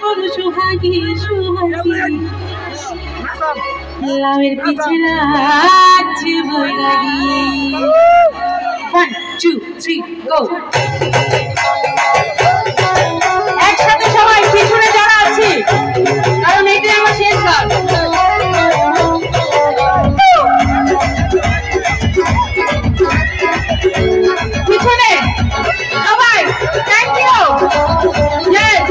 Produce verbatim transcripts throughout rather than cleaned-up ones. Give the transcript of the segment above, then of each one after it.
জীবন সুহাগী সুহাগী লামের পিছে লাগছে বৈরাগী ওয়ান টু থ্রি গো একসাথে সবাই পিছনে যারা আছে কারণ এটাই আমার শেষ গান পিছনে সবাই থ্যাংক ইউ ইয়েস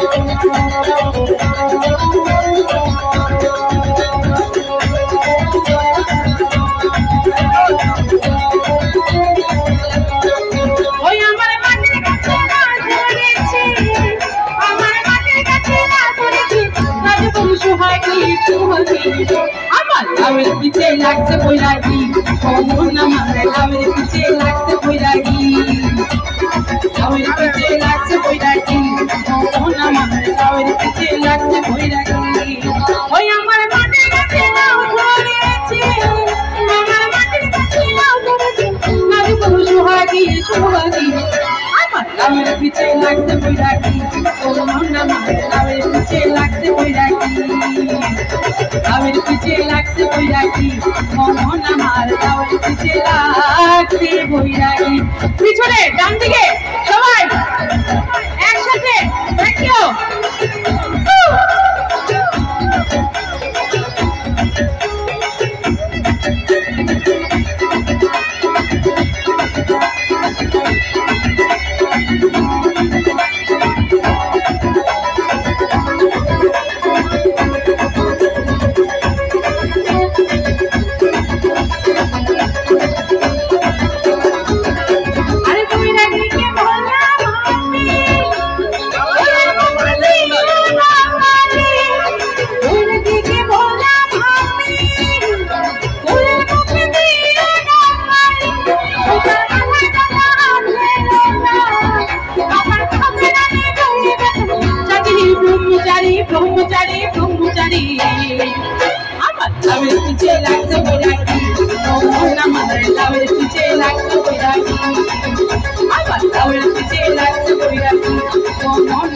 ওই আমার মাটির কাছে না ধরেছি আমার মাটির কাছে না ধরেছি রাজবংশ সুহাগী সুহাগী আমার লাভের পিছে লাগছে বৈরাগী কমন আমার লাভের পিছে লাগছে বৈরাগী লাভের পিছে লাগছে বৈরাগী কমন আমার লাভের পিছে লাগছে বৈরাগী ওই আমার মাটির কাছে না ধরেছি আমার মাটির কাছে না ধরেছি রাজবংশ সুহাগী সুহাগী আমার লাভের পিছে লাগছে বৈরাগী কমন আমার লাভের পিছে লাগছে বৈরাগী লাভের পিছে লাগছে বৈরাগী কমন আমার লাভের পিছে লাগছে বৈরাগী পিছনে ডান দিকে সবাই একসাথে থ্যাংক ইউ ব্রহ্মচারী ব্রহ্মচারী আমার লাভের পিছে লাগছে বৈরাগী আমার লাভের পিছে লাগছে বৈরাগী আমার লাভের পিছে লাগছে বৈরাগী